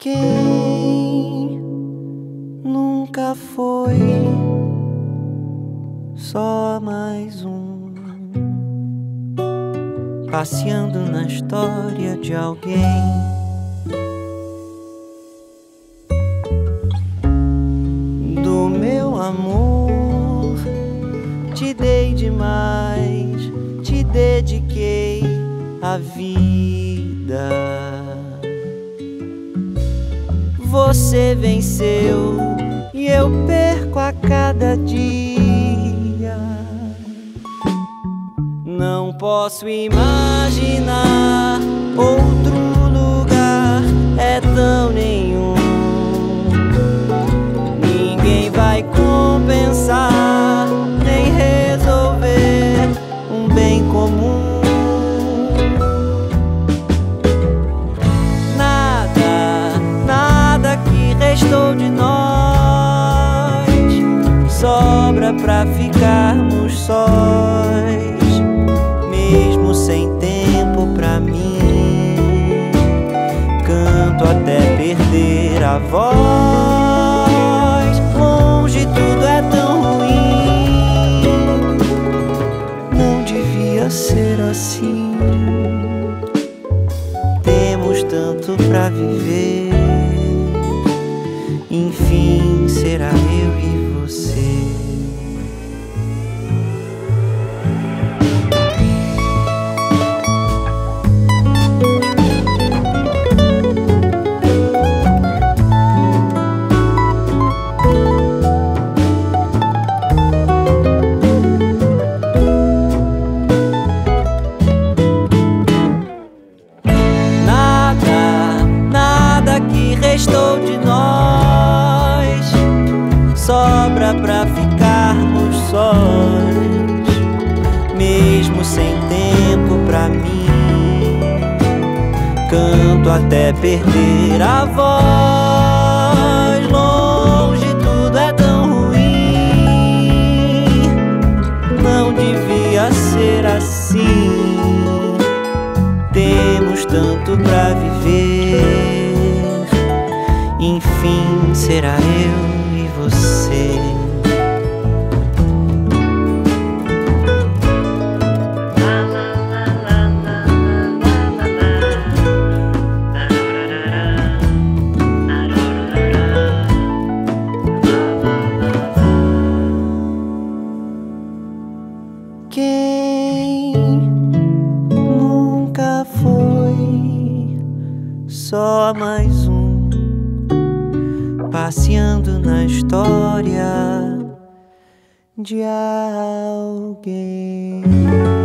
Quem nunca foi só mais um, passeando na história de alguém. Do meu amor te dei demais, te dediquei a vida. Você venceu e eu perco a cada dia. Não posso imaginar outro lugar, é tão nenhum. Ninguém vai compensar nem resolver um bem comum. Restou de nós, sobra pra ficarmos sós, mesmo sem tempo pra mim. Canto até perder a voz, longe tudo é tão ruim. Não devia ser assim. Temos tanto pra viver. Enfim, será eu e você. Nada que restou de nós, sobra pra ficarmos sós, mesmo sem tempo pra mim. Canto até perder a voz, longe tudo é tão ruim. Não devia ser assim. Temos tanto pra viver. Enfim, será eu e você. Quem nunca foi só mais um, passeando na história de alguém.